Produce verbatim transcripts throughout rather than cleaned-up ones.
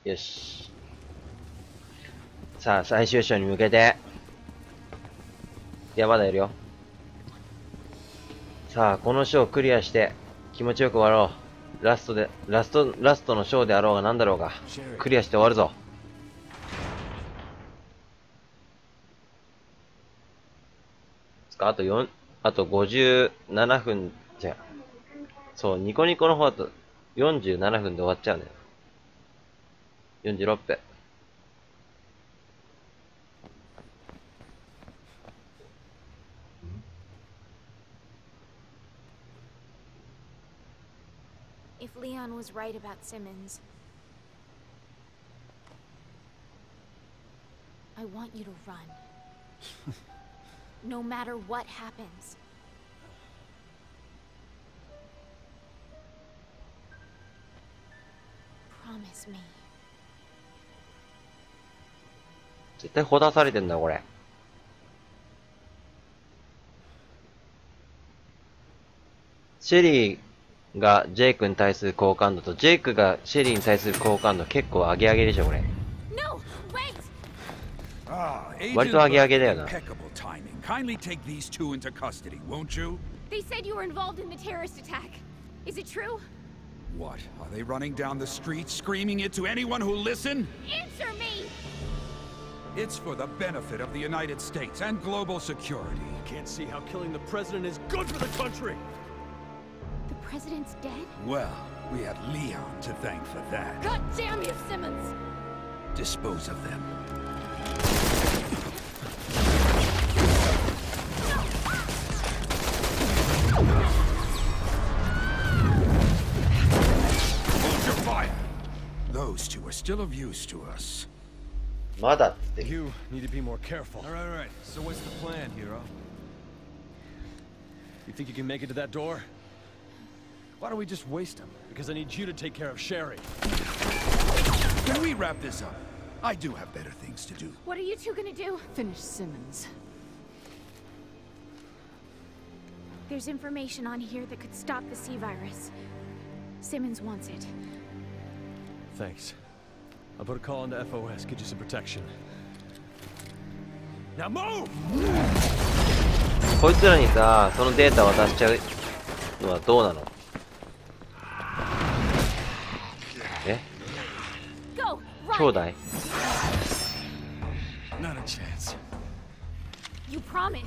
よし。さあ、最終章に向けて。いや、まだやるよ。さあ、この章をクリアして、気持ちよく終わろう。ラストで、ラスト、ラストの章であろうが何だろうが、クリアして終わるぞ。あとよん、あとごじゅうななふん、じゃ、そう、ニコニコの方だとよんじゅうななふんで終わっちゃうね。よんじゅうろっぷん。 If Leon was right about Simmons, I want you to run. No matter what happens. Promise me. 絶対ほだされてんだ、これ。シェリーがジェイクに対する好感度と、ジェイクがシェリーに対する好感度結構上げ上げでしょ、これ。 No, wait! 割と上げ上げだよな。 Kindly take these two into custody, won't you? They said you were involved in the terrorist attack. Is it true? What? Are they running down the street, screaming it to anyone who'll listen? Answer me! It's for the benefit of the United States and global security. Can't see how killing the president is good for the country! The president's dead? Well, we have Leon to thank for that. God damn you, Simmons! Dispose of them. Hold your fire! Those two are still of use to us. まだって。 You need to be more careful. All right, all right. So what's the plan, hero? You think you can make it to that door? Why don't we just waste him? Because I need you to take care of Sherry. Can we wrap this up? I do have better things to do. What are you two gonna do? Finish Simmons. There's information on here that could stop the C-virus. Simmons wants it. Thanks. I'll put a call into F O S, get you some protection. Now move! こいつらにさ、そのデータ渡しちゃうのはどうなの？え？ Go! 兄弟？ Not a chance. You promised.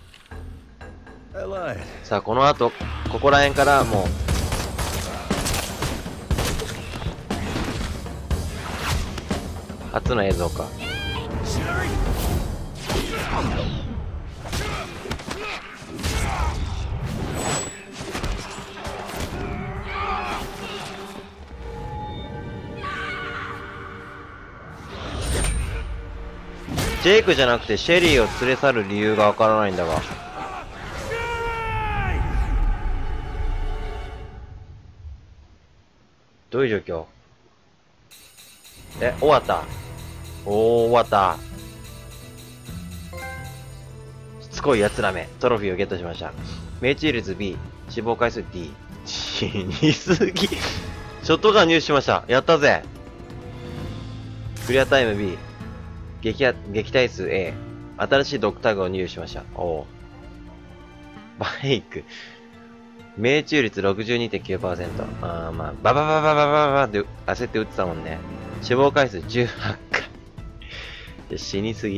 I lied. さあ、この後、ここら辺からもう、初の映像か。ジェイクじゃなくてシェリーを連れ去る理由がわからないんだが。どういう状況？え、終わった。おー、終わった。しつこい奴らめ、トロフィーをゲットしました。命中率 ビー、死亡回数 ディー。死にすぎ。ショットガン入手しました。やったぜ。クリアタイム ビー、撃破、撃退数 エー、新しいドッグタグを入手しました。おー。バイク。命中率 ろくじゅうにてんきゅうパーセント。あーまあ、ババババババババって焦って撃ってたもんね。死亡回数じゅうはちかい。死にすぎ。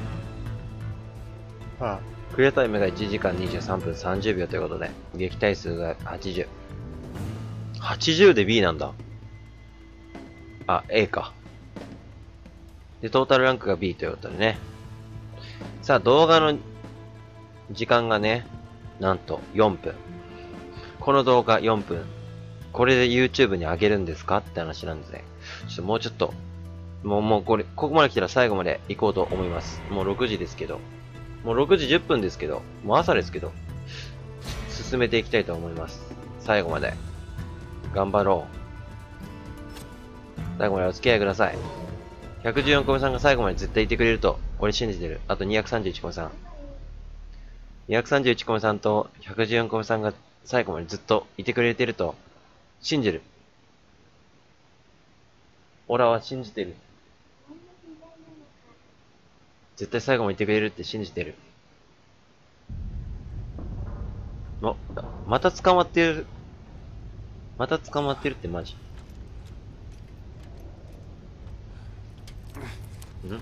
はあ、クリアタイムがいちじかんにじゅうさんぷんさんじゅうびょうということで、撃退数がはちじゅう。はちじゅうで ビー なんだ。あ、エー か。で、トータルランクが ビー ということでね。さあ、動画の時間がね、なんとよんぷん。この動画よんぷん。これで YouTube に上げるんですかって話なんですね。ちょっともうちょっと、もう、もうこれ、ここまで来たら最後まで行こうと思います。もうろくじですけど。もうろくじじゅっぷんですけど。もう朝ですけど。進めていきたいと思います。最後まで。頑張ろう。最後までお付き合いください。ひゃくじゅうよんこめさんが最後まで絶対いてくれると、俺信じてる。あとにひゃくさんじゅういちこめさん。にひゃくさんじゅういちこめさんとひゃくじゅうよんこめさんが最後までずっといてくれてると、信じる。 俺は信じてる。絶対最後までいてくれるって信じてる。あ、また捕まってる。また捕まってるってマジ。ん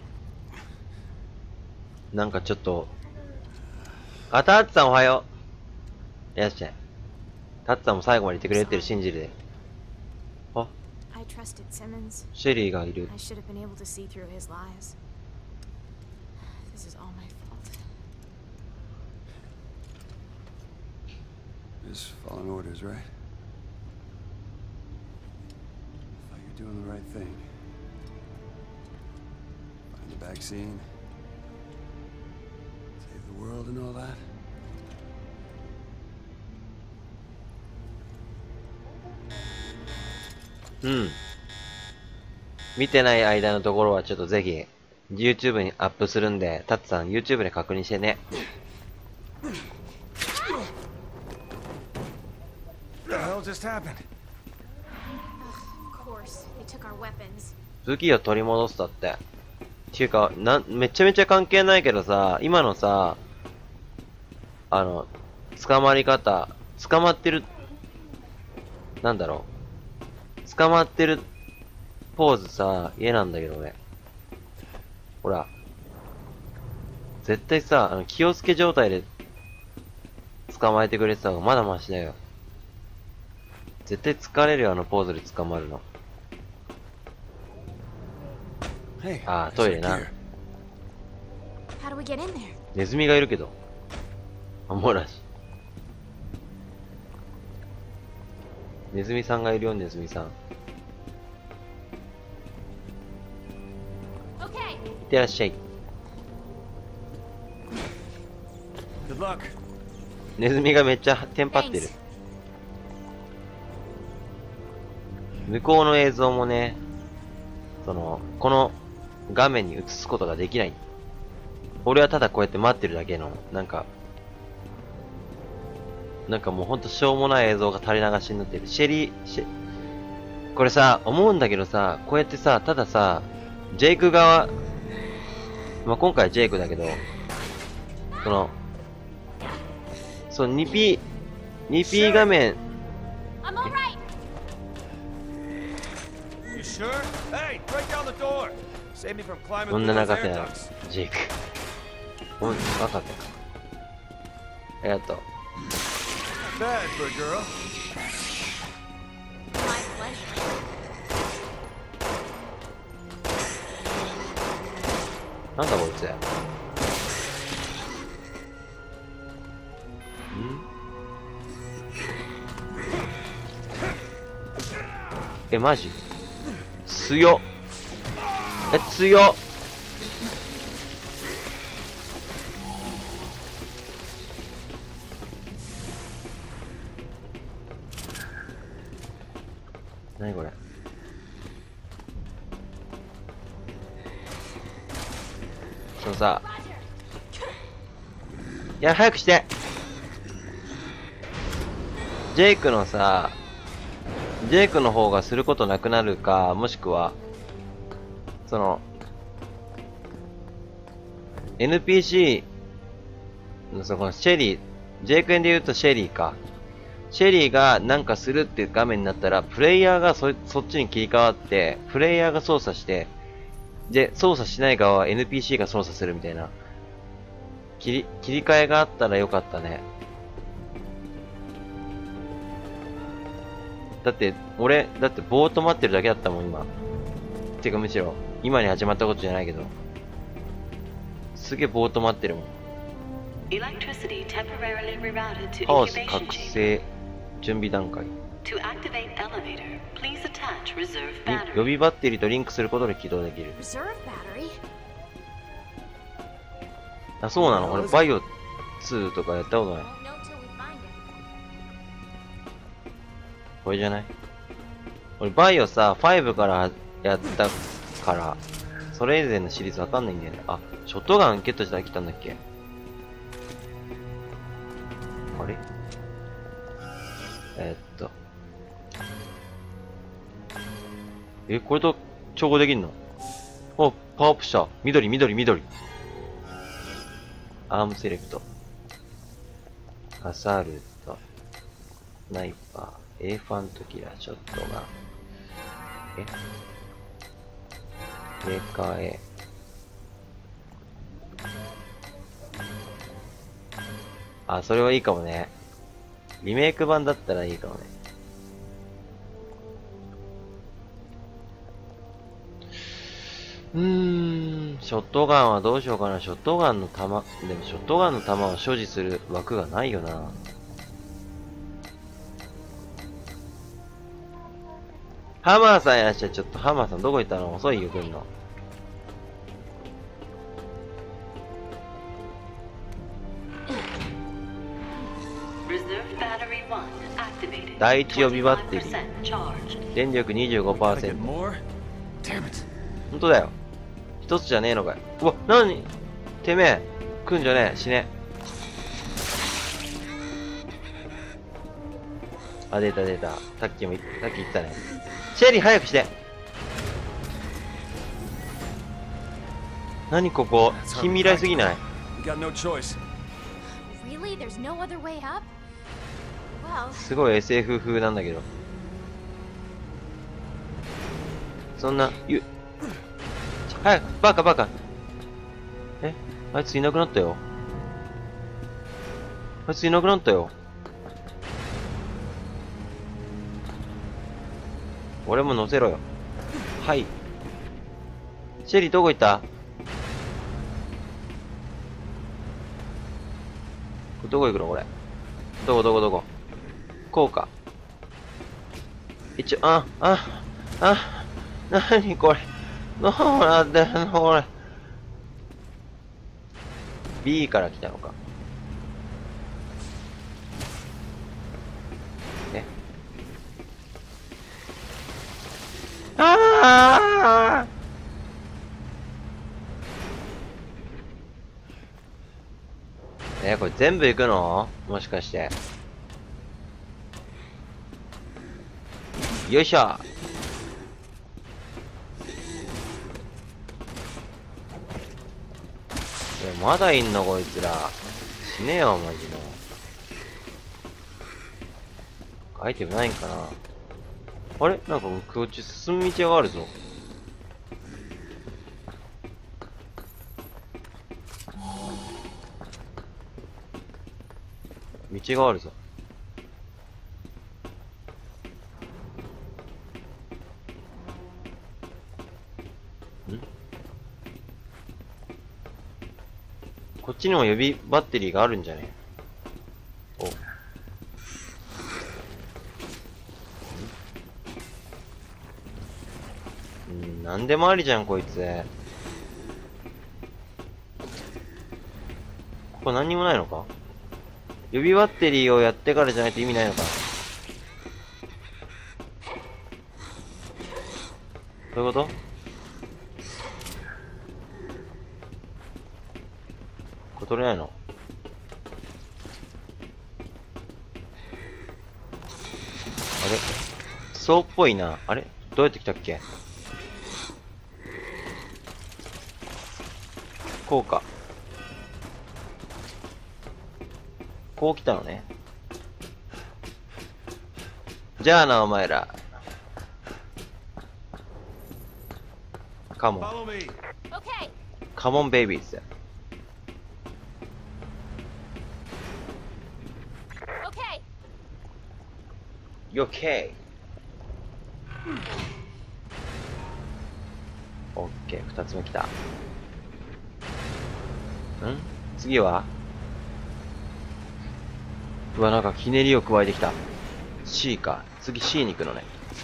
なんかちょっと。あ、タッツさんおはよう。いらっしゃい。タッツさんも最後までいてくれてる信じるで。あ、 I trusted Simmons. シェリーがいる。 I should have been able to see through his lies. This is all my fault. Just following orders, right? Thought you're doing the right thing. Find the vaccine. Save the world and all that. うん。見てない間のところはちょっとぜひ YouTube にアップするんで、タッツさん YouTube で確認してね。 What the hell just happened? Of course, they took our weapons. 武器を取り戻すだって。っていうか、な、めちゃめちゃ関係ないけどさ、今のさ、あの、捕まり方、捕まってる、なんだろう。捕まってるポーズさ、嫌なんだけどね。ほら。絶対さ、あの、気をつけ状態で捕まえてくれてた方がまだマシだよ。絶対疲れるよ、あのポーズで捕まるの。ああ、トイレな。 How do we get in there? ネズミがいるけど。あ、もらし。ネズミさんがいるよ、ネズミさん。い Okay. ってらっしゃい。 Good luck. ネズミがめっちゃテンパってる。向こうの映像もね、その、この画面に映すことができない。俺はただこうやって待ってるだけの、なんか、なんかもうほんとしょうもない映像が垂れ流しになってる。シェリー、シェ、これさ、思うんだけどさ、こうやってさ、たださ、ジェイク側、まあ、今回はジェイクだけど、その、そう、にピー、にピー 画面、 I'm all right. You sure? Hey, break down the door. Save me from climbing こん through な those 中で air な ducts. ジェイク。おい、わかったか。ありがとう。 Bad for a girl. My pleasure. なんだこいつ。んえ、マジ強っ。え、強っ。なにこれ。そのさ、いや、早くして。ジェイクのさ、ジェイクの方がすることなくなるか、もしくは、その、エヌピーシー のそのシェリー、ジェイク編で言うとシェリーか。シェリーがなんかするっていう画面になったら、プレイヤーが そ, そっちに切り替わって、プレイヤーが操作して、で、操作しない側は エヌピーシー が操作するみたいな。切り、切り替えがあったらよかったね。だって、俺、だってぼーっと待ってるだけだったもん、今。てかむしろ、今に始まったことじゃないけど。すげえぼーっと待ってるもん。 Electricity temporarily rerouted to ハオス incubation 覚 chamber. 醒準備段階。 To activate elevator, please attach reserve に battery. 予備バッテリーとリンクすることで起動できる。 Reserve battery? あ、そうなの？俺バイオツーとかやったことない。 Won't know till we find it. これじゃない？俺バイオさ、ファイブからやったから、それ以前のシリーズわかんないんだよね。あ、ショットガンゲットしたら来たんだっけ？あれ？えー、っと。え、これと調合できんの？お、パワーアップした。緑、緑、緑。アームセレクト。アサルト。スナイパー。エレファントキラー。ショットガン。え入れ替え。あ、それはいいかもね。リメイク版だったらいいかもね。うーん、ショットガンはどうしようかな。ショットガンの弾、でもショットガンの弾を所持する枠がないよな。ハマーさんいらっしゃい。ちょっとハマーさんどこ行ったの？遅いよ、来んの。第一予備バッテリー。電力 にじゅうごパーセント。ほんとだよ。一つじゃねえのかよ。うわ、なにてめえ、来んじゃねえ、死ね。あ、出た出た。さっきも、さっき言ったね。シェリー早くして。何ここ、近未来すぎない？ Really? There's no other way up? Well, すごい エスエフ 風なんだけど。そんな、ゆ、早く、バカバカ。え、あいついなくなったよ。あいついなくなったよ。俺も乗せろよ。はい。シェリーどこ行った？どこ行くのこれ。どこどこどこ。こうか。一応、あ、あ、あ、なにこれ。どうなってんのこれ。B から来たのか。え。ああえ、これ全部行くの？もしかして。よいしょ。え、まだいんのこいつら。死ねよ、マジの。アイテムないんかな。あれなんかこっち進む道があるぞ。道があるぞ。ん？こっちにも予備バッテリーがあるんじゃね？お。ん？なんでもありじゃん、こいつ。ここ何にもないのか？予備バッテリーをやってからじゃないと意味ないのかな？どういうこと？これ取れないの？あれ？そうっぽいな。あれ？どうやって来たっけ？こうか。こう来たのね。じゃあな、お前ら。カモン。 okay. カモンベイビーズ。 Okay. オッケー。オッケー、二つ目来た。ん？次は？うわ、なんかひねりを加えてきた。C か。次 C に行くのね。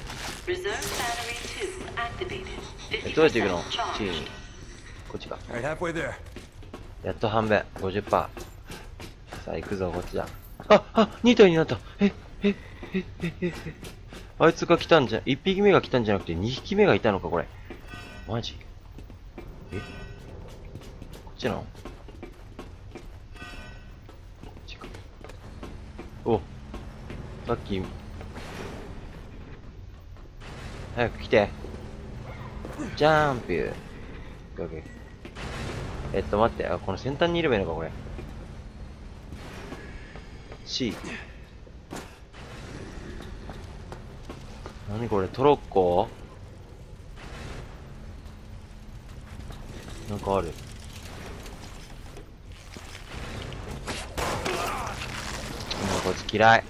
え、どうやって行くの？ C に。こっちか。やっと半分。ごじゅっパーセント。さあ、行くぞ、こっちだ。あ、あ、に体になった。え、え、え、え、え、え。あいつが来たんじゃ、いっぴきめが来たんじゃなくてにひきめがいたのか、これ。マジ？え？こっちなの？お、さっき早く来て。 ジャンプ。オッケーオッケー。えっと、待って。あ、この先端にいればいいのか、これ。C。何これ、トロッコなんかある。もうこいつ嫌い。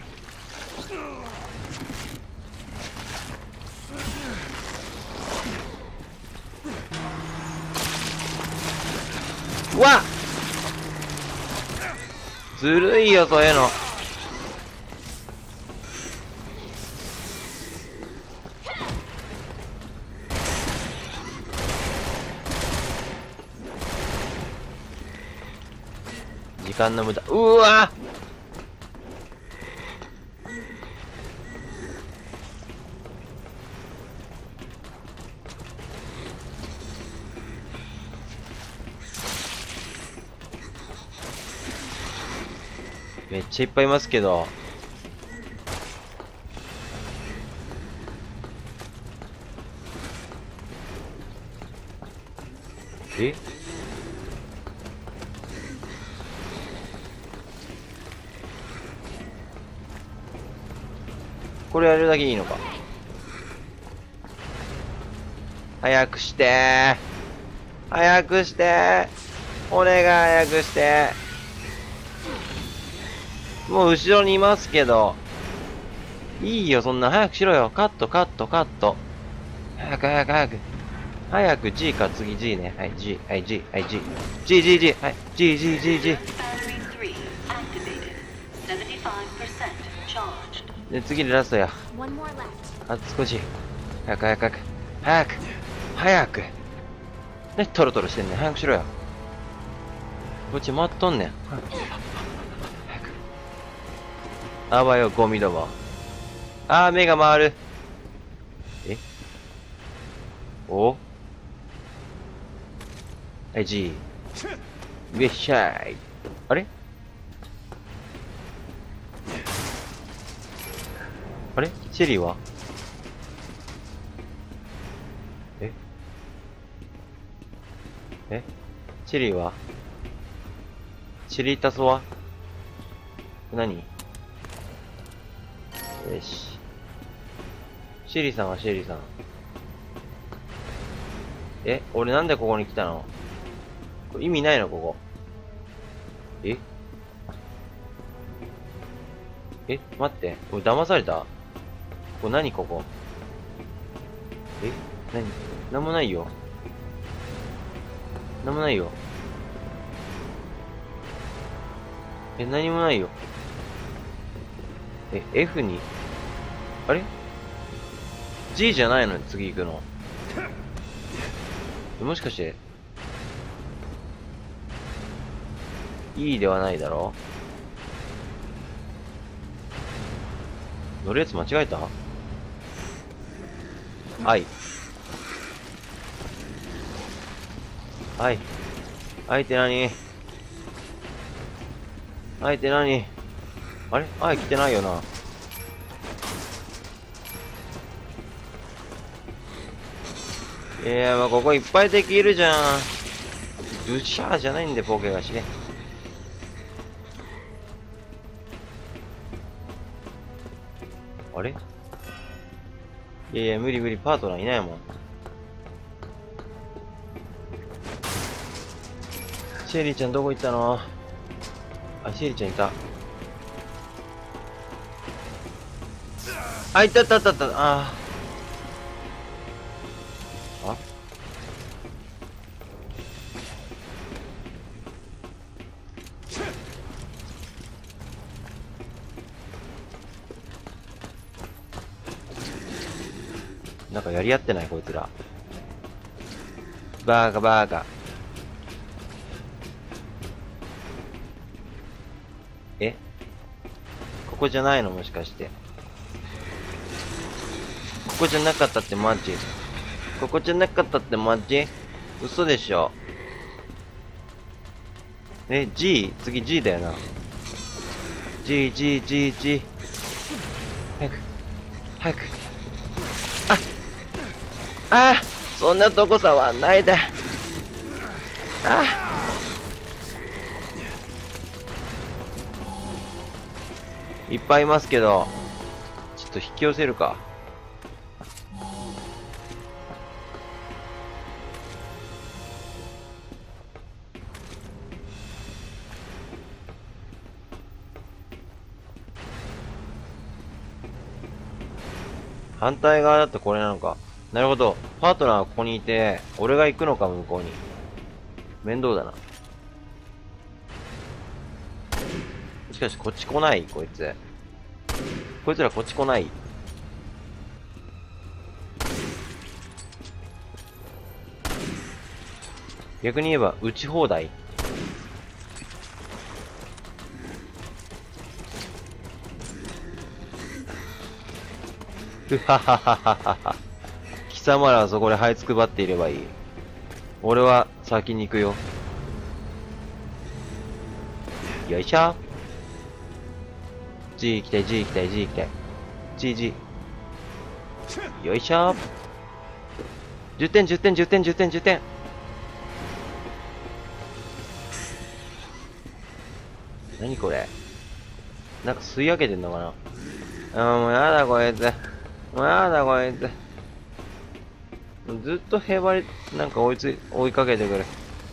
うわっずるいよ、そういうの。時間の無駄。うわめっちゃいっぱいいますけど。えこれやるだけいいのか。早くしてー。早くしてー。お願い早くしてー。もう後ろにいますけど。いいよ、そんな。早くしろよ。カット、カット、カット。早く、早く、早く。早く G か、次 G ね。はい、G、はい、G、はい、G。G、G、G、はい、G、G、G、G。で、次でラストや。あと少し。早く、早く、早く。早く。早く。ね、トロトロしてんねん。早くしろよ。こっち待っとんねん。あばよ、ゴミども。あー、目が回る。えおはい、G。よっしゃーい。あれあれシェリーはええシェリーはシェリータソは何よし。シェリーさんはシェリーさん。え俺なんでここに来たの？これ意味ないのここ。ええ待って。俺騙された？これ何ここ？え何？なんもないよ。なんもないよ。え、何もないよ。え、F にあれ ?G じゃないのに次行くの。もしかして E ではないだろ乗るやつ間違えたI。I。I って何I って何あれI来てないよな。いやまあここいっぱい敵いるじゃん。ルシャーじゃないんで、ポケがしね。あれいやいや、無理無理、パートナーいないもん。シェリーちゃんどこ行ったの？あ、シェリーちゃんいた。あ、いたったったった、ああ。あなんかやり合ってないこいつら。バーガバーガ。えここじゃないのもしかして。ここじゃなかったってマジ？ここじゃなかったってマジ？嘘でしょ。え、G？ 次 G だよな。G、G、G、G。早く。早く。あああそんなとこさはないで。あいっぱいいますけど、ちょっと引き寄せるか。反対側だとこれなのか。なるほど。パートナーはここにいて、俺が行くのか、向こうに。面倒だな。しかし、こっち来ないこいつ。こいつらこっち来ない。逆に言えば、撃ち放題。ふははははは。貴様らはそこで這いつくばっていればいい。俺は先に行くよ。よいしょ。G 行きたい、G 行きたい、G 行きたい。G、G。よいしょ。じゅってん、じゅってん、じゅってん、じゅってん、じゅってん。何これ。なんか吸い上げてんのかな。あーもうやだこいつ。もうやだこいつ。ずっとへばり、なんか追いつい、追いかけてくる。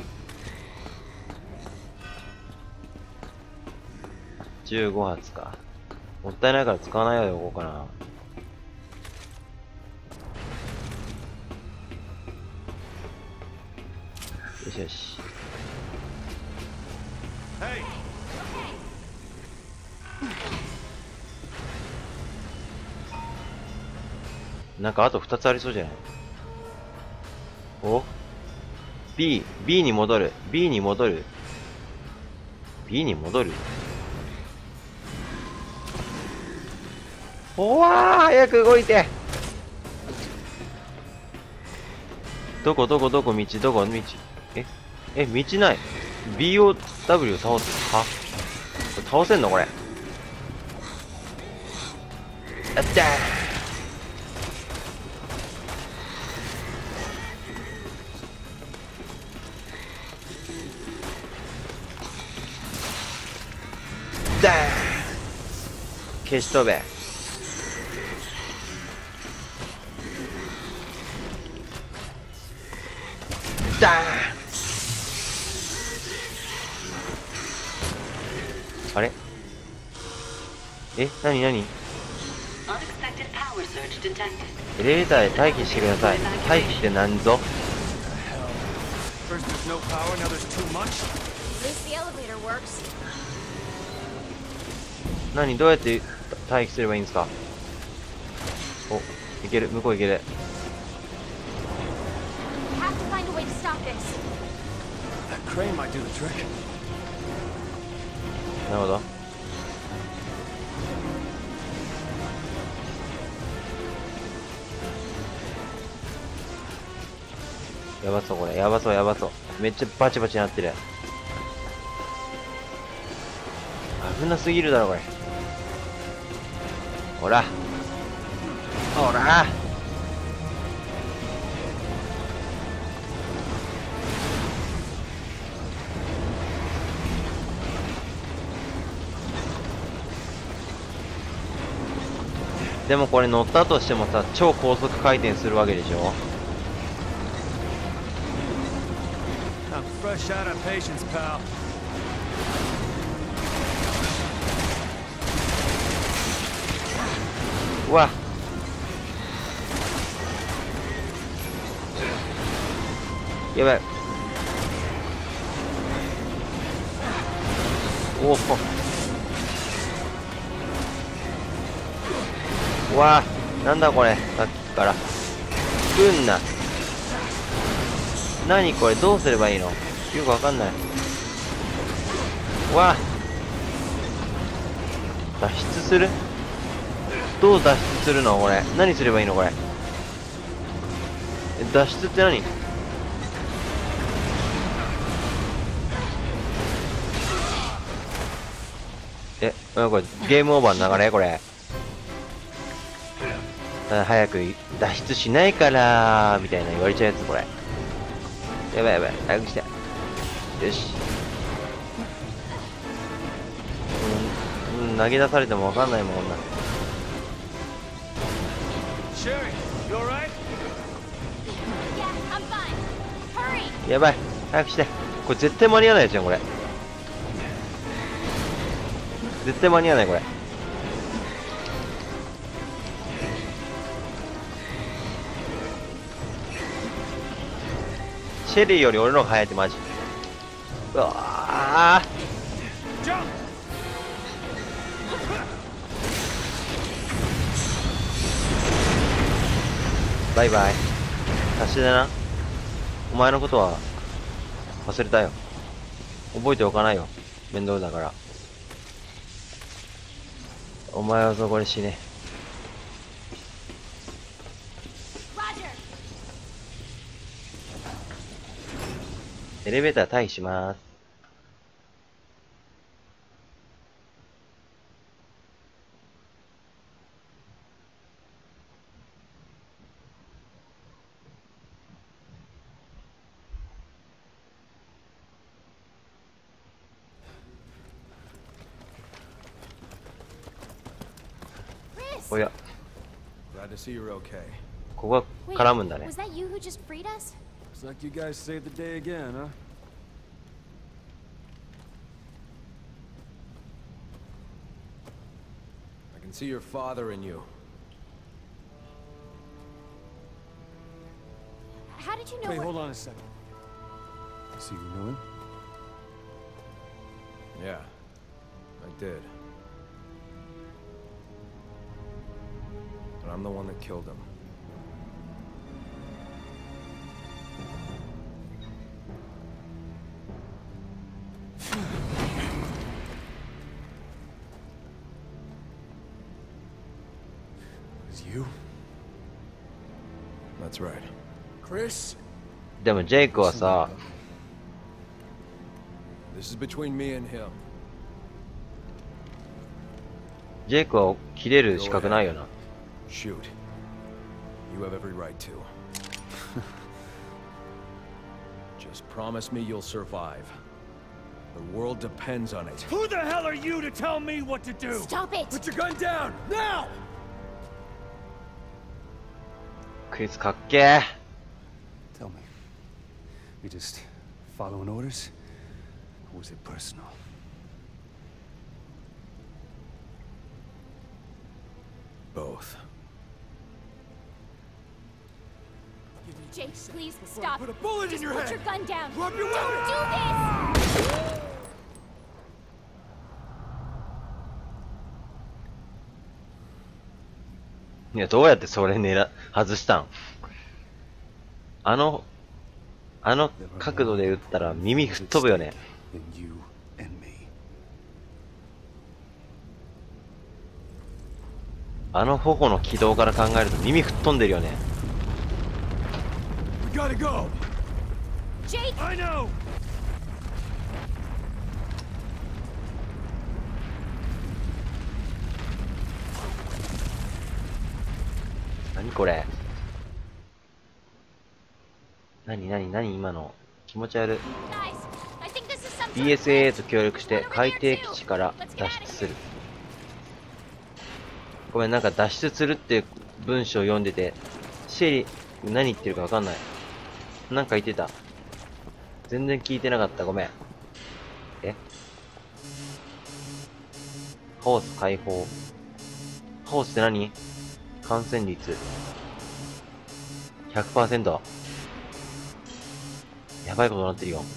じゅうご発か。もったいないから使わないように置こうかな。よしよし。なんかあとふたつありそうじゃない？お ?B、B に戻る。B に戻る。B に戻る。おわー早く動いて。どこどこどこ道どこ道ええ道ない。 ビーオーダブリュー 倒す。はこれ倒せんのこれ。あったー。だー消し飛べ。だーあれえなになに Unexpected power surge detected. エレベーターで待機してください。待機ってなんぞ。 First there's no power, now there's too much. At least the elevator works. 何どうやって待機すればいいんですか。おいける向こういける。 We have to find a way to stop this. That crane might do the trick. なるほど。やばそうこれ。やばそうやばそう。めっちゃバチバチなってる。危なすぎるだろこれ。ほらほらでもこれ乗ったとしてもさ、超高速回転するわけでしょ。 I'm fresh out of patience, pal. うわやばい。おおうわなんだこれ。さっきから来んな。何これどうすればいいのよくわかんない。わ脱出する。どう脱出するのこれ。何すればいいのこれ。え脱出って何。えこれゲームオーバーの流れこれ。 あ早く脱出しないからみたいな言われちゃうやつこれ。やばいやばい、早くして。よし。うん、うん、投げ出されてもわかんないもんな。やばい、早くして。これ絶対間に合わないじゃんこれ。絶対間に合わないこれ。シェリーより俺の方が早いってマジ。うわー、バイバイ。足しでな。お前のことは忘れたよ。覚えておかないよ。面倒だから。お前はそこで死ね。エレベーター退避しまーす。おや、 Glad to see you're okay. ここが絡むんだね。 Was that you who just freed us? Looks like you guys saved the day again, huh? I can see your father in you. How did you know? Wait, what... hold on a second. So you know him? Yeah, I did. But I'm the one that killed him. It's you? That's right. Chris? でもジェイクはさ、 This is between me and him. ジェイクは切れる資格ないよな。 Shoot. You have every right to. Just promise me you'll survive. The world depends on it. Who the hell are you to tell me what to do? Stop it! Put your gun down, now! クリスかっけー。 Tell me. You just following orders? Or was it personal? Both. Jake, please stop. Put a bullet Just in your put head! your gun down. Drop your Don't weapon! do this! いや、どうやってそれ狙、外したん？あの、あの角度で撃ったら耳吹っ飛ぶよね。 Then you and me. あの頬の軌道から考えると耳吹っ飛んでるよね。 We gotta go! Jake! I know! 何これ？何何何今の気持ち悪い。 Guys, I think this is some sort of ビーエスエー と glitch. 協力して海底基地から脱出する。ごめん、なんか脱出するっていう文章を読んでて、シェリー何言ってるかわかんない。なんか言ってた。全然聞いてなかった。ごめん。え？ホース解放。ホースって何？感染率 ひゃくパーセント。やばいことになってるよ。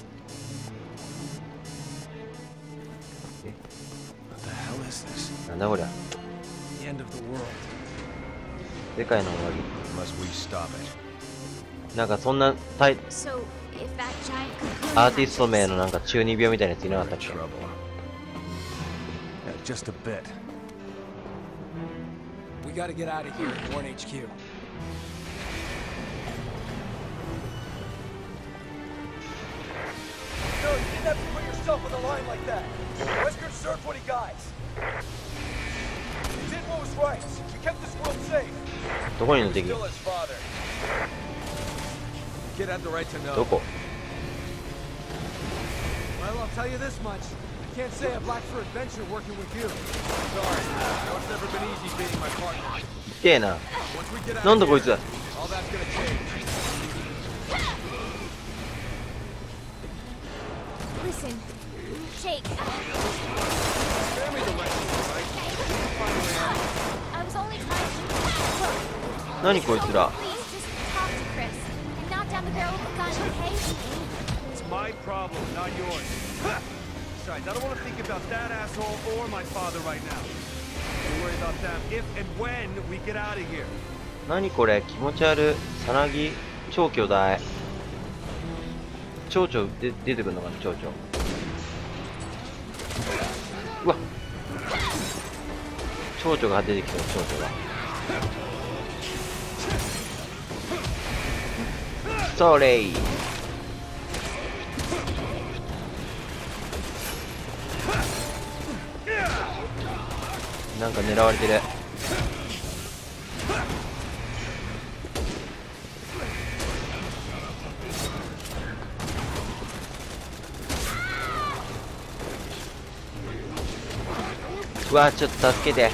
What the hell is this? なんだこりゃ。 The end of the world. 世界の終わ Must we stop it? り。なんかそんなタイ So, if that giant cocoon アーティスト名 hatches- のなんか中二病みたいなやついなかったっけ？ Trouble. Yeah, just a bit. We gotta get out of here at Warren H Q. No, you didn't have to put yourself on the line like that. Wesker served twenty guys. He did what was right. kept this world safe. どこにいるの敵？ Still his father. Kid had the right to know. どこ？ Well, I'll tell you this much. I can't say I've lacked for adventure working with you. Sorry. No, it's never been easy being my partner. 痛えな。 Once we get out なん of だこい here, つ。 all that's gonna change. Listen, Jake. Spare me the rest, right? Finally, I was only trying to. 何こいつら。 Please just talk to Chris and knock down the barrel of the gun, okay? It's my problem, not yours. Besides, I don't want to think about that asshole or my father right now. We'll worry about them if and when we get out of here. 何これ、気持ち悪い。さなぎ超巨大。蝶々で出てくるのかな、蝶々。うわっ、蝶々が出てきた、蝶々が。それい。なんか狙われてる。うわ、ちょっと助けて。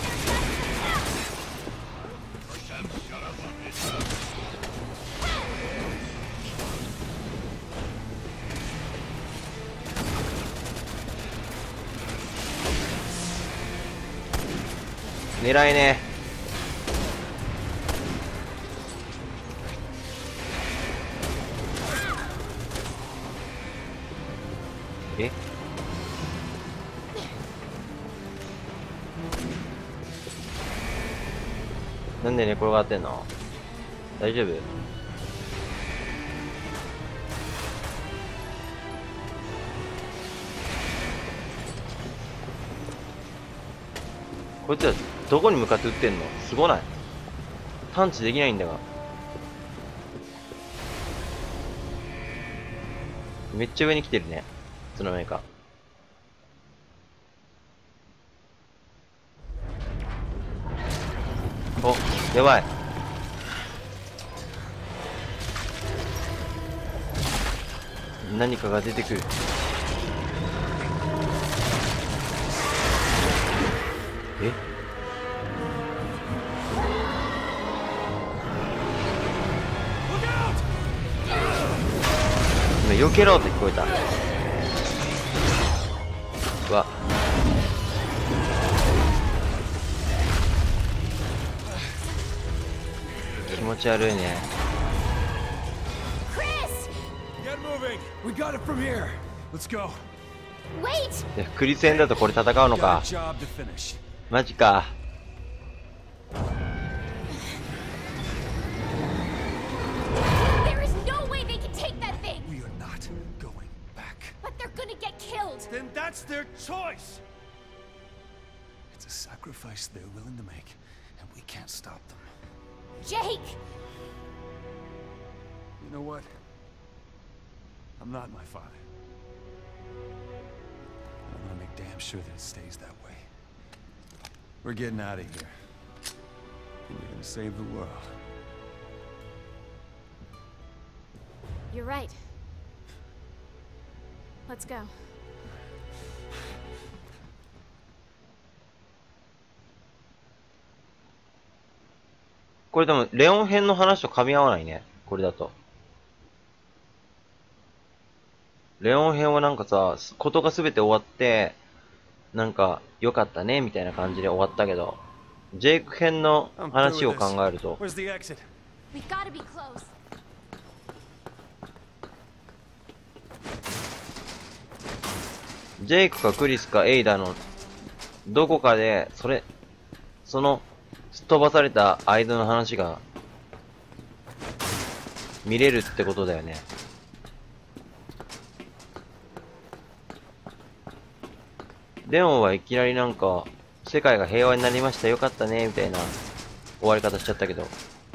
狙えねえ。え、なんで寝転がってんの？大丈夫？こいつらどこに向かって撃ってんの？すごない？探知できないんだが。めっちゃ上に来てるね。いつの間にか。お、やばい。何かが出てくる。え？今避けろって聞こえた。うわ。気持ち悪いね。 Chris! Get moving. We got it from here. Let's go. Wait! いや、クリ戦だとこれ戦うの Got か a。job to finish. マジか。 There is no way they can take that thing! We are not going back. But they're gonna get killed! Then that's their choice. It's a sacrifice they're willing to make, and we can't stop them. Jake! You know what? I'm not my father. I'm gonna make damn sure that it stays that way. We're getting out of here. And you're gonna save the world. You're right. Let's go. これでも、レオン編の話と噛み合わないね。これだと。レオン編はなんかさ、ことがすべて終わって、なんか、良かったね、みたいな感じで終わったけど、ジェイク編の話を考えると、 Where's the exit? We've gotta be close. ジェイクかクリスかエイダの、どこかで、それ、その、すっ飛ばされた間の話が、見れるってことだよね。レオンはいきなりなんか、世界が平和になりました、よかったね、みたいな終わり方しちゃったけど。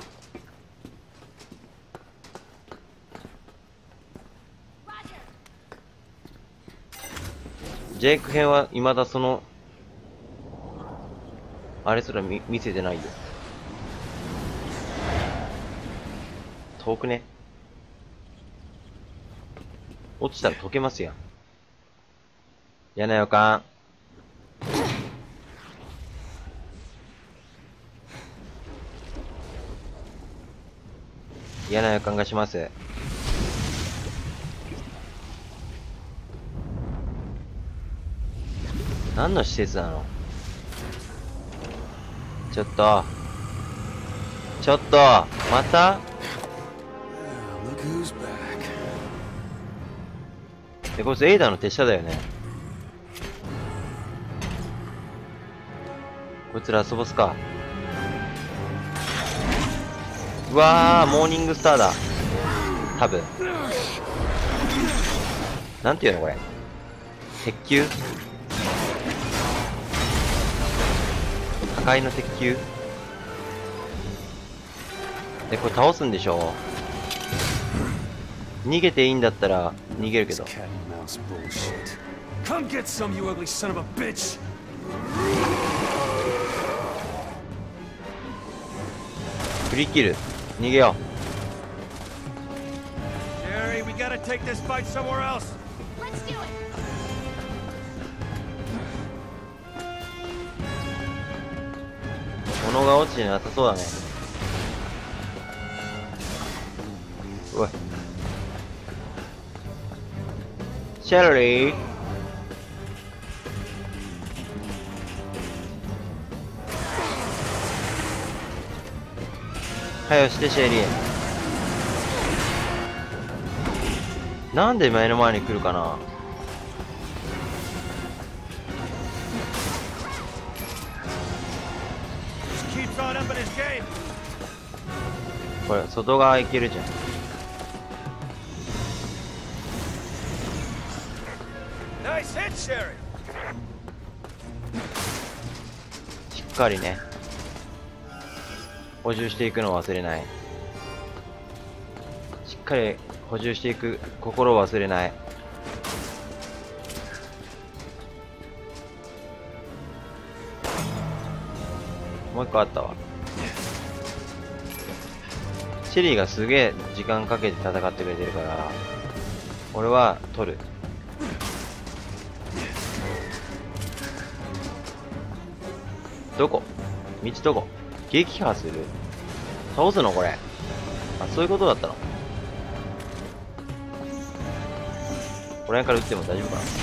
ジェイク編は未だその、あれすら見見せてないよ。 遠くね。落ちたら溶けますやん。嫌な予感。嫌な予感がします。何の施設なの？ちょっと。ちょっと、また？ Look who's back. え、こいつエイダの手下だよね。こいつら遊ばすか。うわー、モーニングスターだ。多分。なんていうのこれ。鉄球？破壊の鉄球？え、これ倒すんでしょ？逃げていいんだったら逃げるけど。 Cat and mouse bullshit. Come get some, you ugly son of a bitch! 振り切る。逃げよ Jerry, we gotta take this fight somewhere else. Let's do it. う。物が落ちてなさそうだね。おい。シェリー。はよしてシェリー。なんで目の前に来るかな。 Just keeps on up in his game. これ外側行けるじゃん。 Nice hit, Sherry. しっかりね補充していくのを忘れない。しっかり補充していく心を忘れない。もう一個あったわ。シェリーがすげえ時間かけて戦ってくれてるから俺は取る。どこ？道どこ？撃破する？倒すのこれ。あ、そういうことだったの。この辺から撃っても大丈夫かな。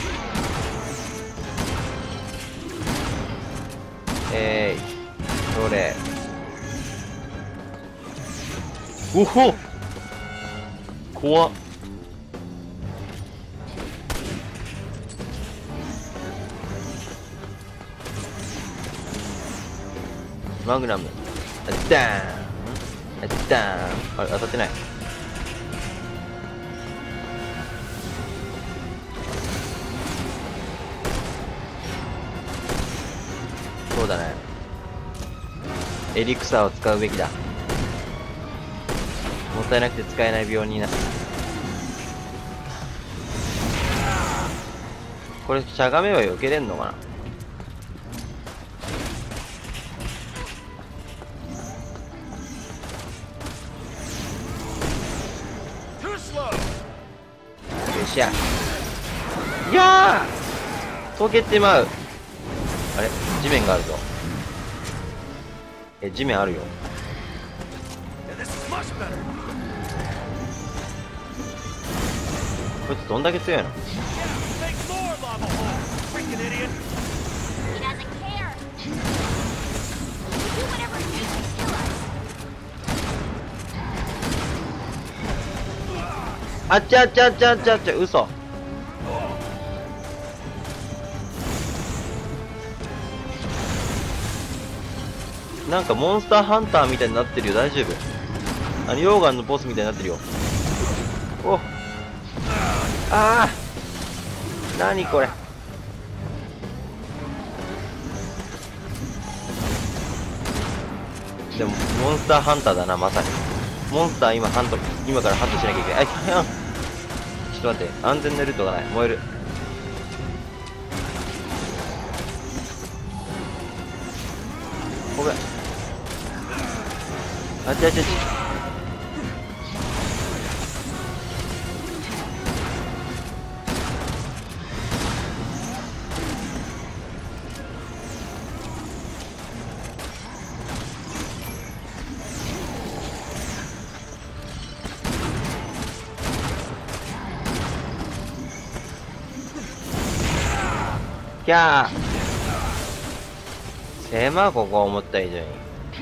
えーい。それ。おほ！怖っ。マグナム。あ、ダーン。あ、ダーン。あれ、当たってない。そうだね。エリクサーを使うべきだ。もったいなくて使えない病人な。これ、しゃがめば避けれんのかな。よっしゃ。いやー溶けてまう。あれ地面があるぞ。え、地面あるよ。こいつどんだけ強いの？ He doesn't care. Do whatever it takes to kill us. あっちゃっちゃっちゃっちゃっちゃ、嘘。なんかモンスターハンターみたいになってるよ。大丈夫？あの溶岩のボスみたいになってるよ。おっ、ああ、なにこれ。でもモンスターハンターだな、まさに。モンスター今ハント、今からハントしなきゃいけない。あ、ちょっと待って、安全なルートがない。燃える。これあっちあっちあっち。 きゃー。狭ここ思った以上に。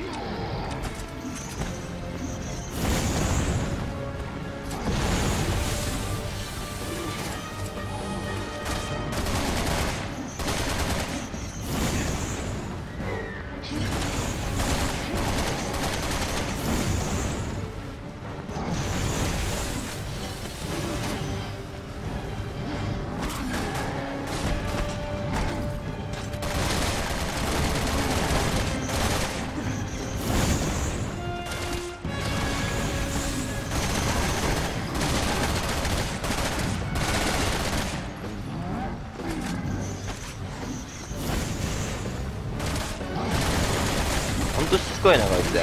ほんとしつこいなこいつ。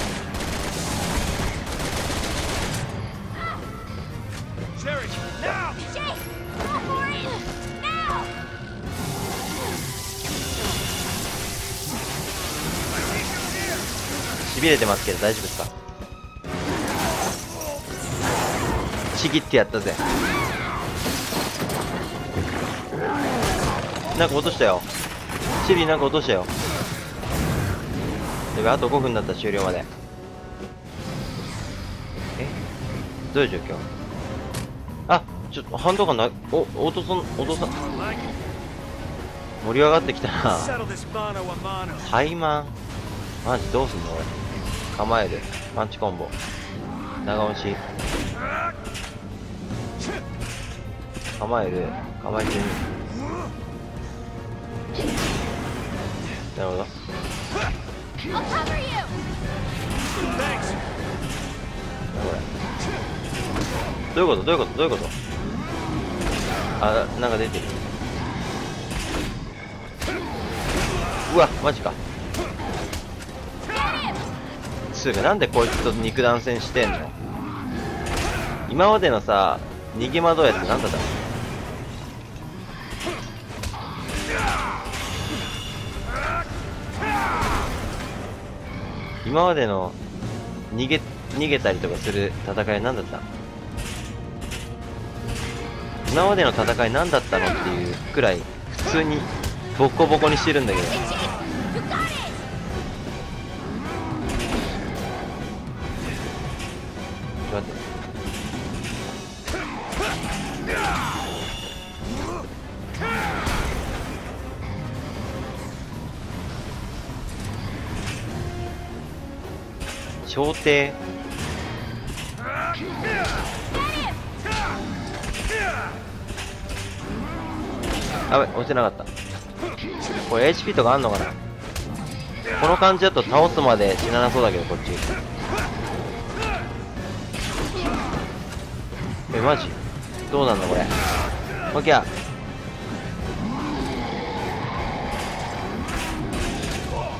しびれてますけど大丈夫ですか？ちぎってやったぜ。なんか落としたよ。シリなんか落としたよ。あとごふんだった終了まで。えどういう状況？あ、ちょっとハンドガンな、お、落とさん、落とさん。盛り上がってきたな。タイマンマジどうすんの俺。構える。パンチコンボ。長押し。構える。構え中に。なるほど。 I'll cover you. Thanks. どういうことどういうことどういうこと？あ、なんか出てる。うわ、マジか。つうか、なんでこいつと肉弾戦してんの？今までのさ、逃げ惑うやつなんだったの？今までの逃げ逃げたりとかする戦い何だった？今までの戦い何だったのっていうくらい普通にボッコボコにしてるんだけど。ちょっと待って。調停。あべ、落ちてなかった。これ エイチピー とかあんのかな？この感じだと倒すまで死ななそうだけど、こっち。え、マジ？どうなんのこれ。オッケー。はい、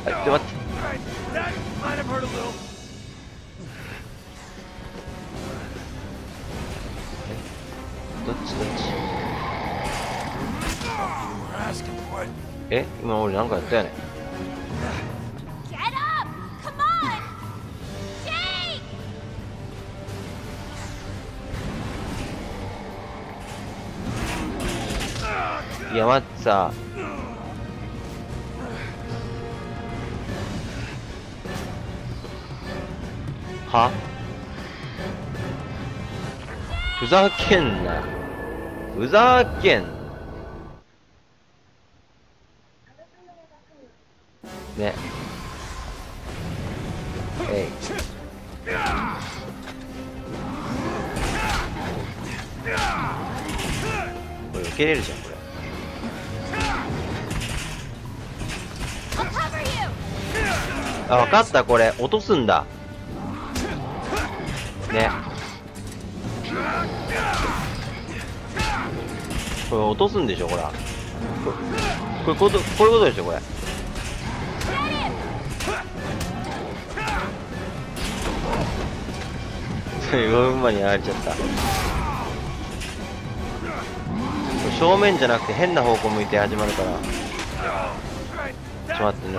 ちょっと待って。どっちどっち？え、今俺なんかやったよね。 Get up! Come on! Jake! いや、待ってさ。は？ふざけんな。ふざけんな。ね。えい。これ受けれるじゃん、これ。あ、わかった、これ。落とすんだ。ね。これ落とすんでしょ、ほら。これ、これ、こういうことでしょ、これ。ごふんまえにやられちゃった。正面じゃなくて変な方向向いて始まるから。ちょっと待ってね。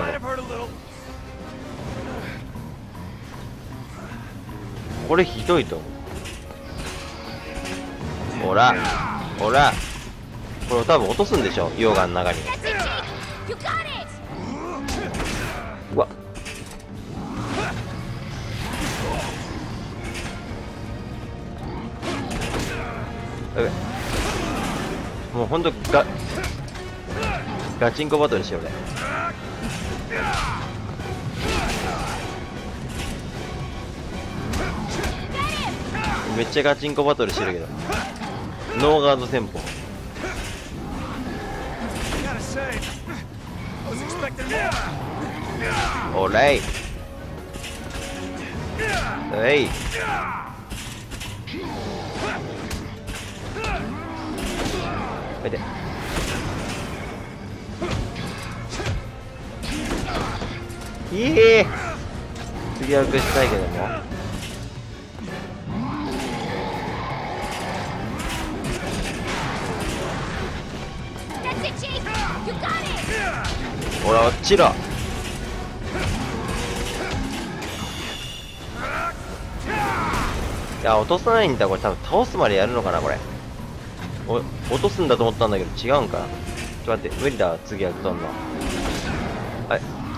これひどいと思う。ほらほら、これ多分落とすんでしょ、溶岩の中に。 You got it! うわやべもうほんとガガチンコバトルしようね。めっちゃガチンコバトルしてるけどノーガード戦法。オーレイえい見ていえ次は受けしたいけどもほら落ちろ。いや落とさないんだこれ。多分倒すまでやるのかなこれ。お落とすんだと思ったんだけど違うんかな。ちょっと待って無理だ次はどんどん。はい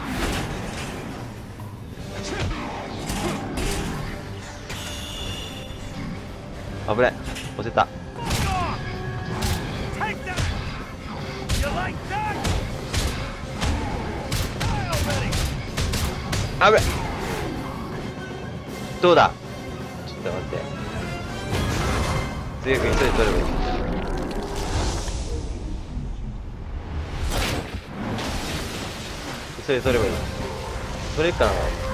危ない押せた。あぶどうだちょっと待って強く急いで取ればいい。急いで取ればいい。取れっかな。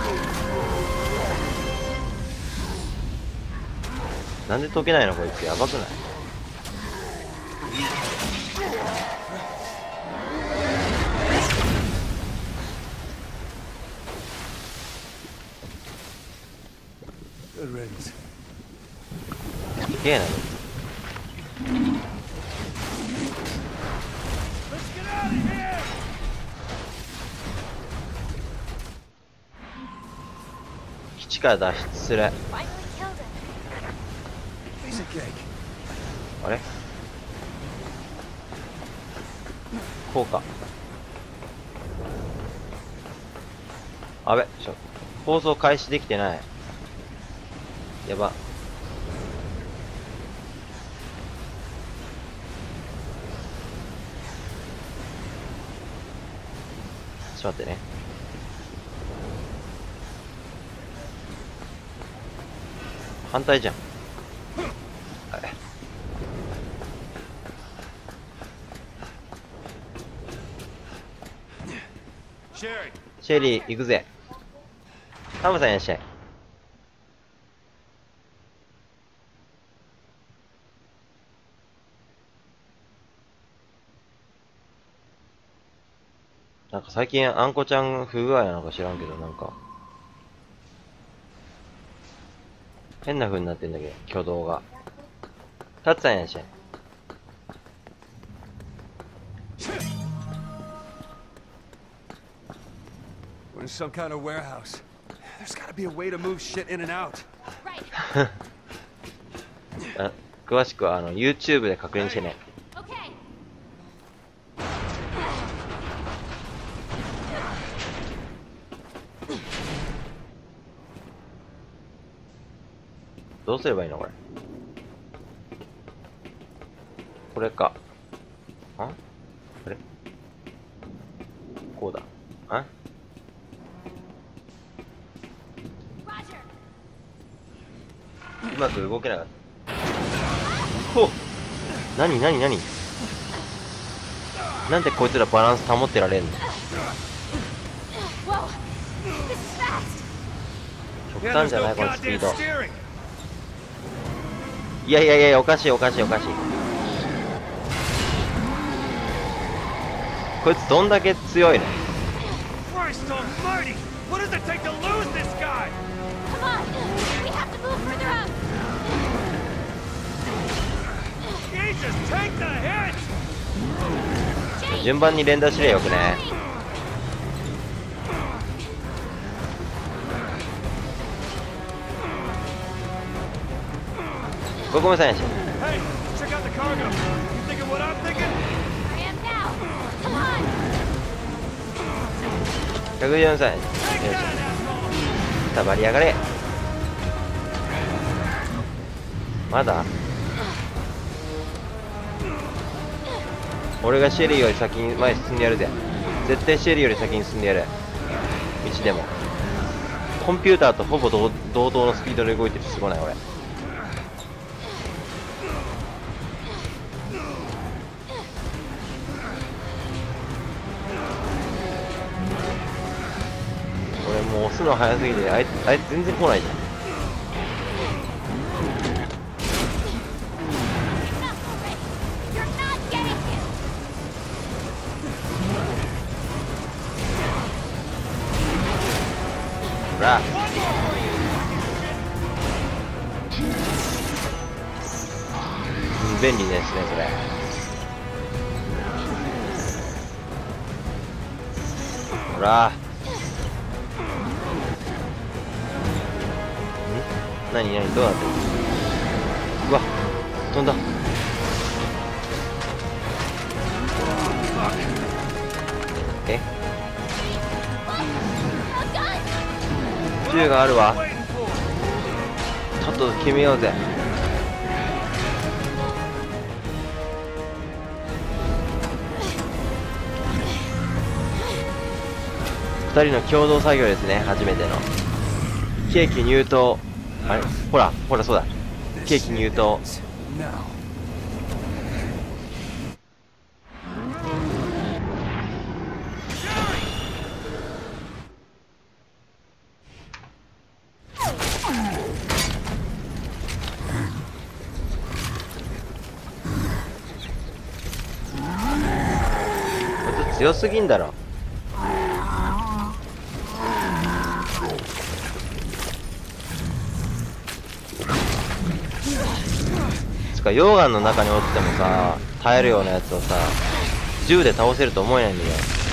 なんで解けないのこいつやばくない。すげえな。基地から脱出する。あれこうか。あべちょ放送開始できてない。やば。ちょっと待ってね。反対じゃん。はい、シェリー行くぜ。タムさんいらっしゃい。なんか最近あんこちゃん不具合なのか知らんけどなんか変な風になってんだけど挙動が。タツさんいらっしゃい。 We're in some kind of warehouse. There's gotta be a way to move shit in and out. あ詳しくはあの YouTube で確認してね。どうすればいいのこれ。これか。あこれこうだ。あうまく動けなかった。ほっなになになになんでこいつらバランス保ってられんの。極端じゃないこのスピード。いやいやいやおかしいおかしいおかしい。こいつどんだけ強いの。順番に連打すりゃよくね。ごめんなさい。 ひゃくじゅうよんさい。よいしょ。たばりやがれ。まだ俺がシェリーより先に前に進んでやるぜ。絶対シェリーより先に進んでやる。道でもコンピューターとほぼ同同等のスピードで動いてる。すごない俺。俺もう押すの早すぎてあいつあいつ全然来ないじゃん。ほら、うん、便利ですねそれ。ほら、ん何何どうなってる。うわ、飛んだ。え、銃があるわ。ちょっと決めようぜ。二人の共同作業ですね。初めてのケーキ入刀。あれ、ほらほら、そうだ、ケーキ入刀。強すぎんだろ。つか溶岩の中に落ちてもさ耐えるようなやつをさ銃で倒せると思えないんだよ。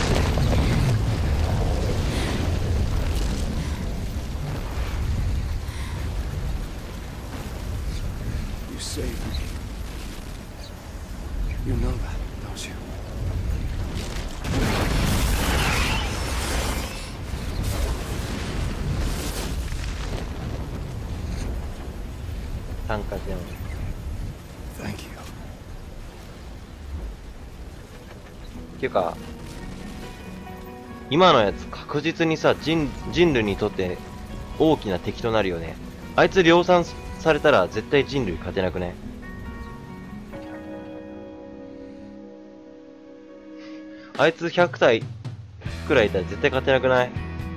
You saved me. You know that, don't you? 単価でも Thank you. っていうか今のやつ確実にさ 人, 人類にとって大きな敵となるよね。あいつ量産されたら絶対人類勝てなくね。あいつひゃくたいくらいいたら絶対勝てなくない？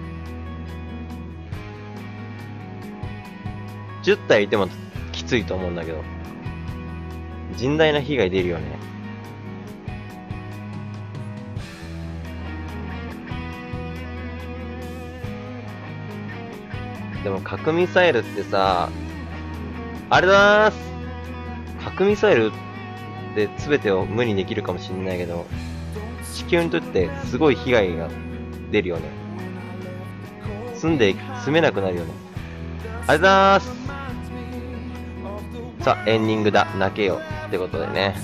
じゅったいいてもきついと思うんだけど甚大な被害出るよね。でも核ミサイルってさ、あれだーす。核ミサイルで全てを無にできるかもしれないけど、地球にとってすごい被害が出るよね。住んで住めなくなるよね。あれだーす。さあエンディングだ、泣けよってことでね。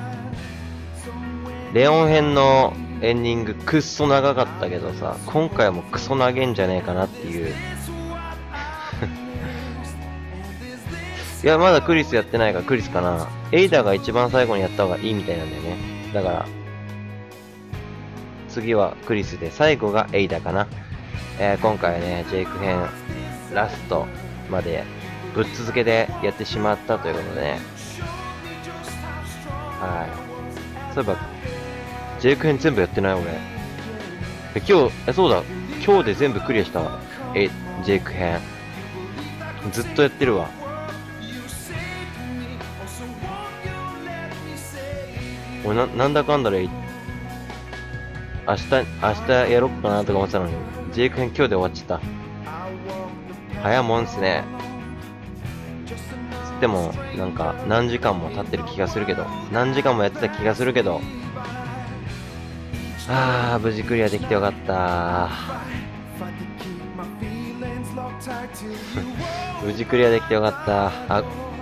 レオン編のエンディングくっそ長かったけどさ、今回もクソ長えんじゃねえかなっていういやまだクリスやってないからクリスかな。エイダが一番最後にやった方がいいみたいなんだよね。だから次はクリスで最後がエイダかな。えー、今回はねジェイク編ラストまでぶっ続けでやってしまったということでね。はい。そういえばジェイク編全部やってない俺。え今日えそうだ今日で全部クリアしたわ。えジェイク編ずっとやってるわ。俺 な, なんだかんだで明日明日やろっかなとか思ってたのにジェイク編今日で終わっちゃった。早もんっすね。つってもなんか何時間も経ってる気がするけど何時間もやってた気がするけどあー無事クリアできてよかった無事クリアできてよかった。あ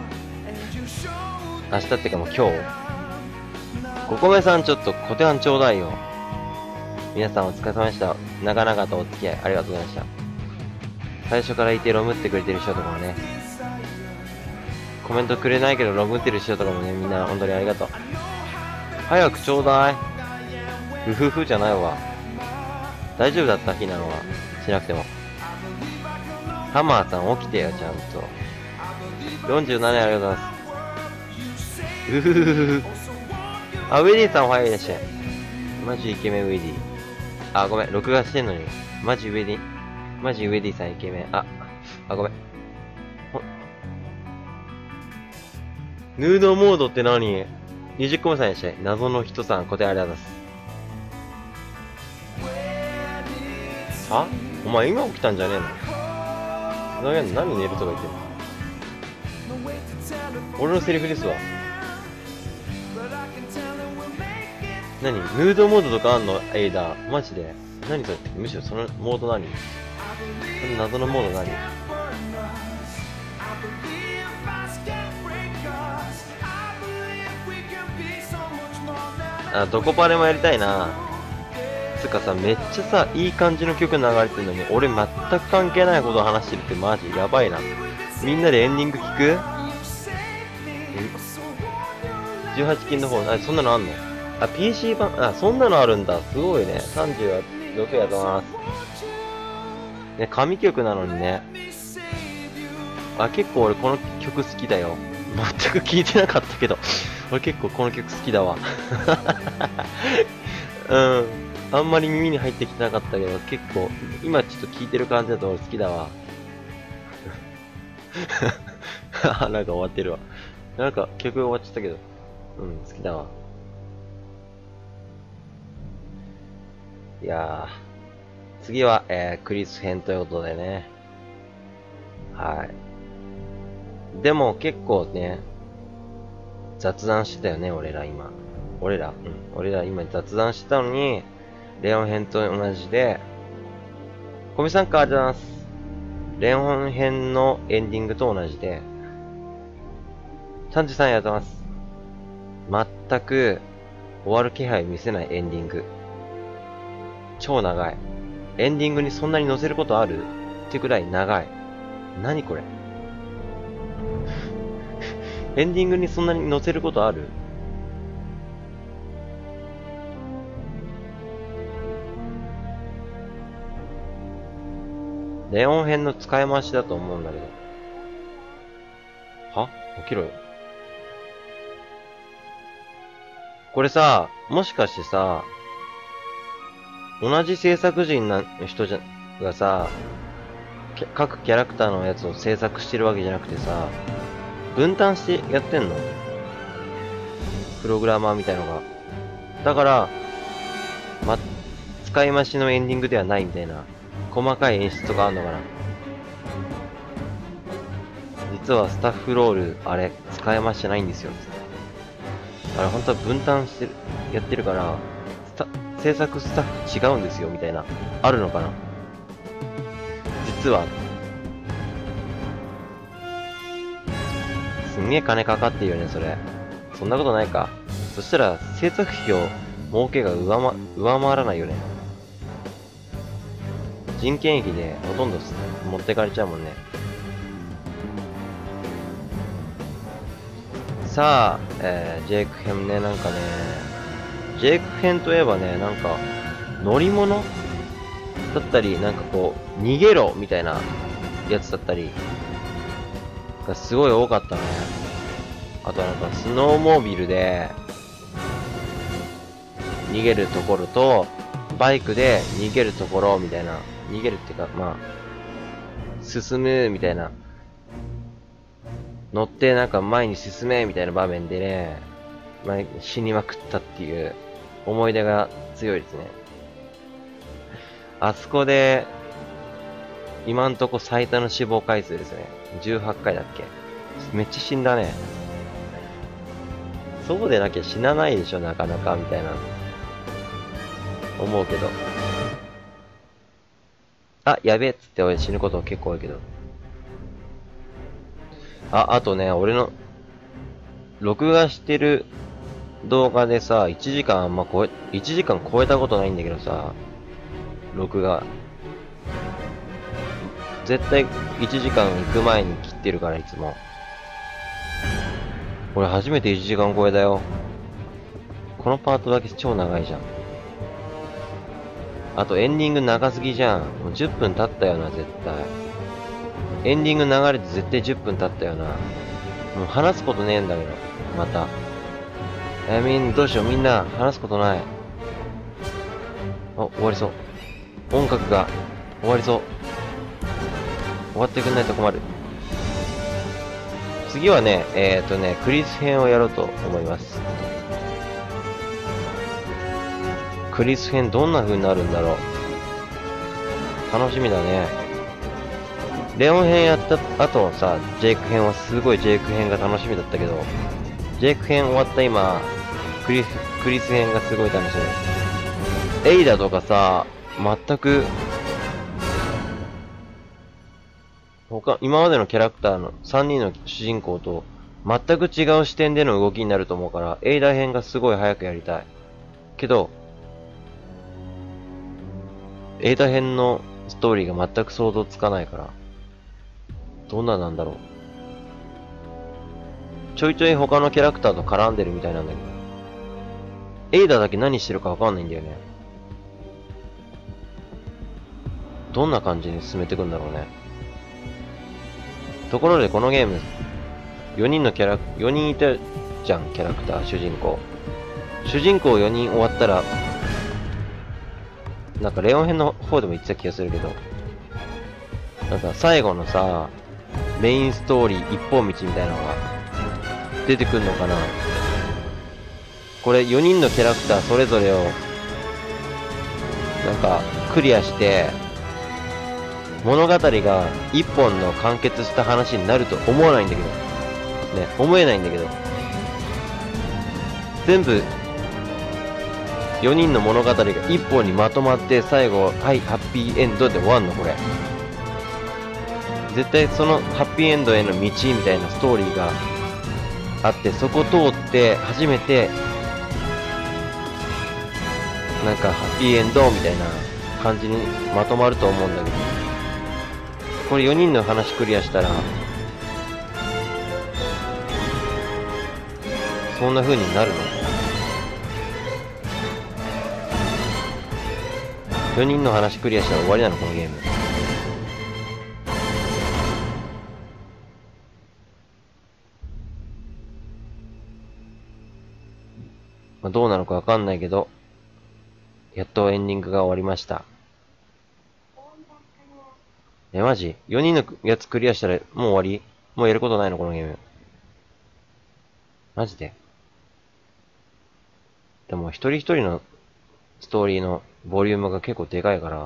明日ってかもう今日ココメさんちょっとコテハンちょうだいよ。 皆さんお疲れ様でした。長々とお付き合いありがとうございました。最初からいてロムってくれてる人とかもね、コメントくれないけどロムってる人とかもね、みんな本当にありがとう。早くちょうだい。うふふじゃないわ。大丈夫だった日なのはしなくても。ハマーさん起きてよ、ちゃんと。よんじゅうなねんありがとうございます。うふふふふ。あ、ウェディさんおはよういらっしゃい。マジイケメンウェディ。あ、ごめん、録画してんのに。マジウェディ。マジウェディさんイケメン。あ、あ、ごめん。ヌードモードって何？ にじゅっ 個目さんいらっしゃい。謎の人さん、答えありがとうございます。は？お前今起きたんじゃねえの？何、何寝るとか言ってんの？俺のセリフですわ。何？ヌードモードとかあんの？エイダー。マジで。何それ？むしろそのモード何？その謎のモード何？あ、どこパレもやりたいな。つうかさ、めっちゃさ、いい感じの曲流れてるのに、俺全く関係ないことを話してるってマジやばいな。みんなでエンディング聞く？じゅうはち金の方、あ、そんなのあんの？あ、ピーシー 版、あ、そんなのあるんだ。すごいね。さんじゅうろくやと思います。ね、神曲なのにね。あ、結構俺この曲好きだよ。全く聴いてなかったけど。俺結構この曲好きだわ。うん。あんまり耳に入ってきてなかったけど、結構、今ちょっと聴いてる感じだと俺好きだわ。なんか終わってるわ。なんか曲終わっちゃったけど。うん、好きだわ。いやー。次は、えー、クリス編ということでね。はい。でも結構ね、雑談してたよね、俺ら今。俺ら、うん。俺ら今雑談してたのに、レオン編と同じで、コミさんからありがとうございます。レオン編のエンディングと同じで、さんじゅうさんありがとうございます。全く終わる気配見せないエンディング。超長い。エンディングにそんなに載せることあるってくらい長い。何これエンディングにそんなに載せることある？レオン編の使い回しだと思うんだけど。は？起きろよ。これさ、もしかしてさ、同じ制作人の人じゃ、がさ、各キャラクターのやつを制作してるわけじゃなくてさ、分担してやってんの？プログラマーみたいのが。だから、ま、使い回しのエンディングではないみたいな、細かい演出とかあんのかな？実はスタッフロール、あれ、使い回しじゃないんですよ。あれ、本当は分担してる、やってるから、スタ、制作スタッフ違うんですよ、みたいな、あるのかな？実は、すんげえ金かかってるよね、それ。そんなことないか。そしたら、制作費を儲けが上回、上回らないよね。人件費でほとんど持ってかれちゃうもんね。さあ、えー、ジェイク編ね、なんかね、ジェイク編といえばね、なんか、乗り物だったり、なんかこう、逃げろみたいなやつだったり、がすごい多かったね。あとなんか、スノーモービルで、逃げるところと、バイクで逃げるところみたいな、逃げるっていうか、まあ、進むみたいな、乗ってなんか前に進めみたいな場面でね、まあ、死にまくったっていう思い出が強いですね。あそこで、今んとこ最多の死亡回数ですね。じゅうはちかいだっけ？めっちゃ死んだね。そうでなきゃ死なないでしょ、なかなか、みたいな。思うけど。あ、やべえっつって俺死ぬこと結構多いけど。あ、あとね、俺の、録画してる動画でさ、いちじかんあんま超え、いちじかん超えたことないんだけどさ、録画。絶対いちじかん行く前に切ってるからいつも。俺初めていちじかん超えだよ。このパートだけ超長いじゃん。あとエンディング長すぎじゃん。もうじゅっぷん経ったよな、絶対。エンディング流れて絶対じゅっぷん経ったよな。もう話すことねえんだけど、また。え、みんな、どうしよう、みんな、話すことない。あ、終わりそう。音楽が、終わりそう。終わってくんないと困る。次はね、えーとね、クリス編をやろうと思います。クリス編どんな風になるんだろう。楽しみだね。レオン編やった後さ、ジェイク編はすごいジェイク編が楽しみだったけど、ジェイク編終わった今、クリス、クリス編がすごい楽しみ。エイダとかさ、全く、他、今までのキャラクターのさんにんの主人公と全く違う視点での動きになると思うから、エイダ編がすごい早くやりたい。けど、エイダ編のストーリーが全く想像つかないから、どんななんだろう。ちょいちょい他のキャラクターと絡んでるみたいなんだけど、エイダだけ何してるかわかんないんだよね。どんな感じに進めていくんだろうね。ところでこのゲーム、よにんのキャラ、よにんいたじゃん、キャラクター、主人公。主人公よにん終わったら、なんかレオン編の方でも言ってた気がするけど、なんか最後のさ、メインストーリー一本道みたいなのが出てくるのかな。これよにんのキャラクターそれぞれを、なんかクリアして、物語が一本の完結した話になると思わないんだけど、ね、思えないんだけど、全部、よにんの物語が一本にまとまって最後、はい、ハッピーエンドで終わんのこれ。絶対そのハッピーエンドへの道みたいなストーリーがあって、そこ通って初めて、なんかハッピーエンドみたいな感じにまとまると思うんだけど、これよにんの話クリアしたら、そんな風になるの？よにんの話クリアしたら終わりなのこのゲーム。まあ、どうなのかわかんないけど、やっとエンディングが終わりました。え、マジ ?よ 人のやつクリアしたらもう終わり？もうやることないのこのゲーム。マジで。でも一人一人のストーリーのボリュームが結構でかいから、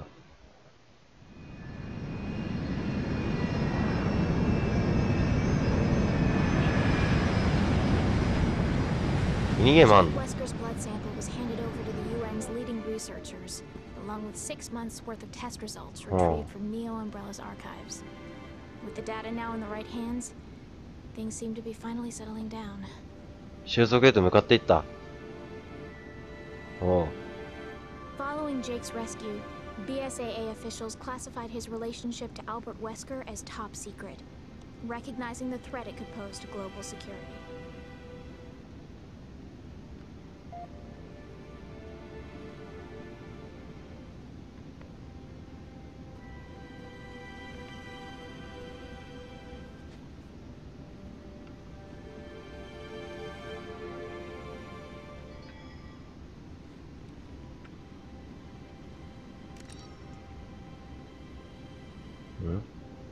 ミニゲームあんの ？Wesker's blood sample was handed over to the U N's leading researchers, along with six months' worth of test results retrieved from Neo Umbrella's archives. With the data now in the right hands, things seem to be finally settling down. 収束へと向かっていった。おう。 Following Jake's rescue, B S A A officials classified his relationship to Albert Wesker as top secret, recognizing the threat it could pose to global security. Hmm?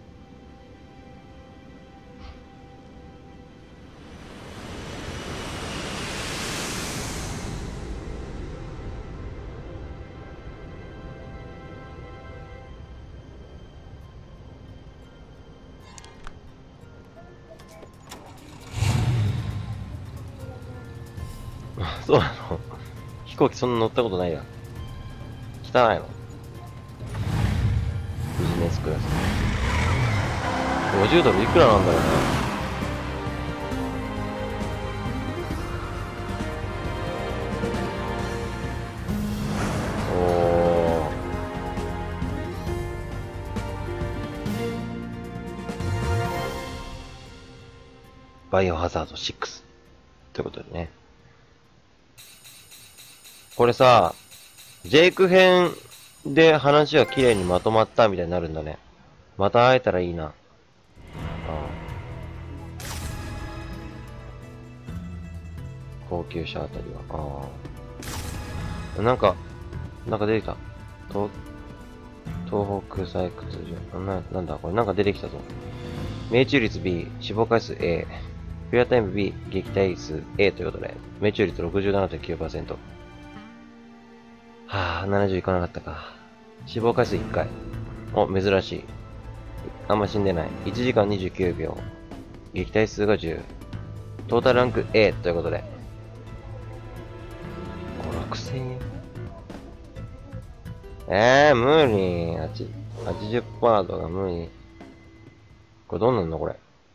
そうなの？飛行機そんな乗ったことないや。汚いの？ビジネスクラス。ごじゅうドルいくらなんだろうね。 バイオハザードシックス。ということでね。これさ、ジェイク編で話が綺麗にまとまったみたいになるんだね。また会えたらいいな。ああ、高級車あたりは。ああ。なんか、なんか出てきた。東、東北採掘場。な、なんだこれなんか出てきたぞ。命中率 B、死亡回数 A、フェアタイム B、撃退数 A ということで、命中率 ろくじゅうななてんきゅうパーセント。はぁ、ななじゅういかなかったか。死亡回数いっかい。お、珍しい。あんま死んでない。いちじかんにじゅうきゅうびょう。撃退数がじゅう。トータルランク A ということで。ご、ろくせんえん。えー、無理。はちじゅっパーセント とか無理。これどうなんのこれ。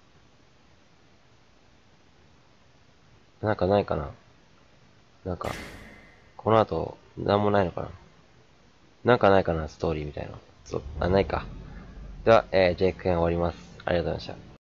なんかないかな。なんか、この後、なんもないのかな。なんかないかな、ストーリーみたいな。そう、あ、ないか。では、えー、ジェイク編終わります。ありがとうございました。